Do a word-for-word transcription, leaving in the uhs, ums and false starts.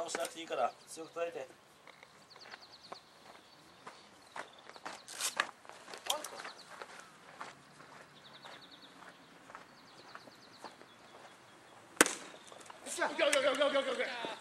しなくていいから強く叩いて。 オッケーオッケーオッケーオッケーオッケー。